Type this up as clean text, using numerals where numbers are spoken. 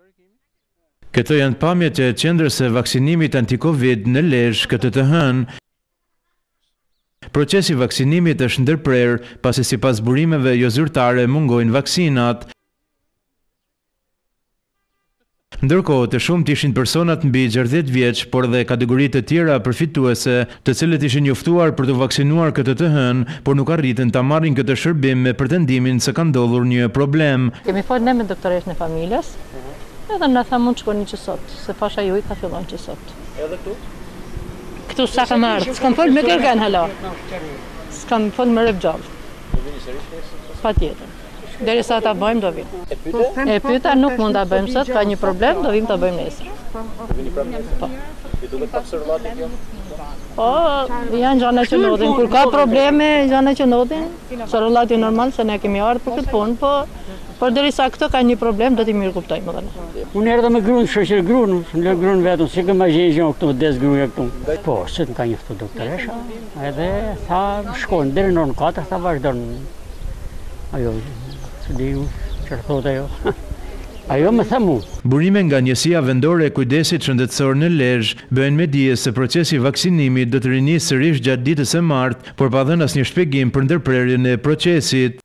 Këto janë pamjet e qendrës së vaksinimit anti-Covid në Lezhë këtë të hënë. Procesi i vaksinimit është ndërprer pasi sipas burimeve jo zyrtare mungojnë vaksinat. Ndërkohë, të shumtë ishin personat mbi 60 vjeç, por dhe kategoritë të tjera përfituese, të cilët ishin njoftuar për të vaksinuar këtë të hënë, por nuk arritën ta marrin këtë shërbim me pretendimin se ka ndodhur një problem. Kemi folur ne me doktoreshën e familjes. Edhe në tha mund të shkoni që sot, se pasha ju i ka fillon që sot. Edhe këtu? Këtu sa kam ardhë, s'kam folë me kërgen hala. S'kam folë me rëpgjallë. Pa tjetër. Deri sa ta bëjmë, do vim. E pyeta nuk mund ta bëjmë sot, ka një problem, do vim ta bëjmë nesër. Do vini pranë nesër? Po. I duket pak observati kjo? Po, janë gjana që ndodhin. Kur ka probleme, gjana që ndodhin. Sorëllati normal se ne kemi ardhur për këtë punë, por derisa këto ka një problem, do t'i mirë kuptojmë edhe ne. Unë erdha me gruan, shoqër gruan, lë gruan vetëm, si që më gjejë këtu des gruaja këtu. Po, se të ka njoftu doktoresha, edhe tha shkojnë deri në orën 4, tha vazhdon. Ajo, se di ju, çfarë thotë ajo. Ajo më tha mu. Burime nga Njësia Vendore e Kujdesit Shëndetësor në Lezhë bëjnë me dije se procesi i vaksinimit do të rinisë sërish gjatë ditës së martë, por pa dhënë asnjë shpjegim për ndërprerjen e procesit.